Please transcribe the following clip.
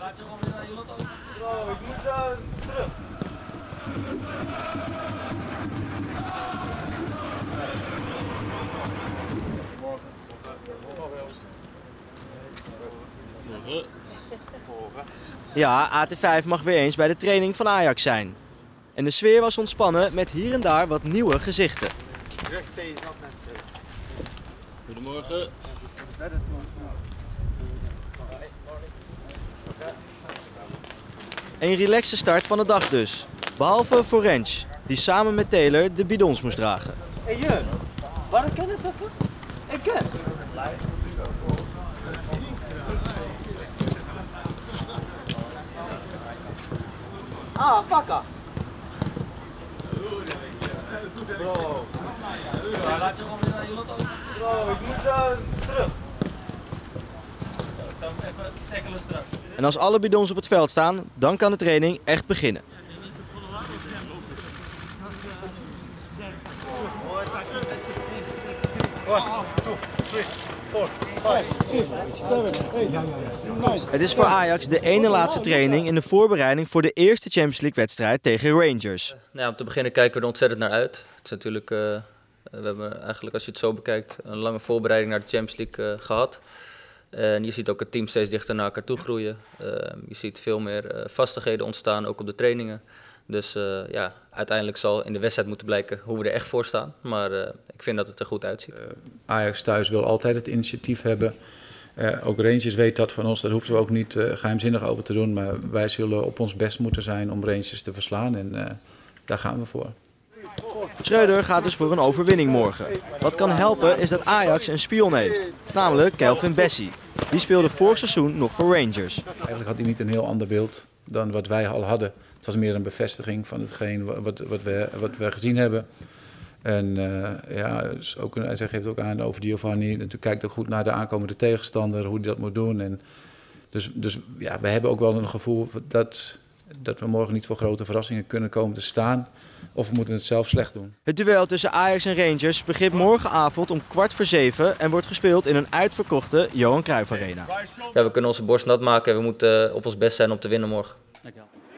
Bro, ik moet terug. Ja, AT5 mag weer eens bij de training van Ajax zijn. En de sfeer was ontspannen met hier en daar wat nieuwe gezichten. Goedemorgen. Een relaxe start van de dag dus. Behalve voor Rens, die samen met Taylor de bidons moest dragen. Hé Jur, waarom ken het even? Ik ken. Ah, fakka. Bro. Bro, ik moet terug. En als alle bidons op het veld staan, dan kan de training echt beginnen. Het is voor Ajax de ene laatste training in de voorbereiding voor de eerste Champions League wedstrijd tegen Rangers. Nou, om te beginnen kijken we er ontzettend naar uit. Het is natuurlijk, we hebben eigenlijk, als je het zo bekijkt, een lange voorbereiding naar de Champions League gehad. En je ziet ook het team steeds dichter naar elkaar toe groeien. Je ziet veel meer vastigheden ontstaan, ook op de trainingen. Dus ja, uiteindelijk zal in de wedstrijd moeten blijken hoe we er echt voor staan. Maar ik vind dat het er goed uitziet. Ajax thuis wil altijd het initiatief hebben. Ook Rangers weet dat van ons, daar hoeven we ook niet geheimzinnig over te doen. Maar wij zullen op ons best moeten zijn om Rangers te verslaan en daar gaan we voor. Schreuder gaat dus voor een overwinning morgen. Wat kan helpen is dat Ajax een spion heeft, namelijk Kelvin Bessie. Die speelde vorig seizoen nog voor Rangers. Eigenlijk had hij niet een heel ander beeld dan wat wij al hadden. Het was meer een bevestiging van hetgeen wat we gezien hebben. En ja, dus ook, hij geeft ook aan over Giovanni. Natuurlijk kijkt ook goed naar de aankomende tegenstander, hoe hij dat moet doen. En dus ja, we hebben ook wel een gevoel dat we morgen niet voor grote verrassingen kunnen komen te staan. Of we moeten het zelf slecht doen. Het duel tussen Ajax en Rangers begint morgenavond om 6:15 en wordt gespeeld in een uitverkochte Johan Cruijff Arena. Ja, we kunnen onze borst nat maken en we moeten op ons best zijn om te winnen morgen. Dankjewel.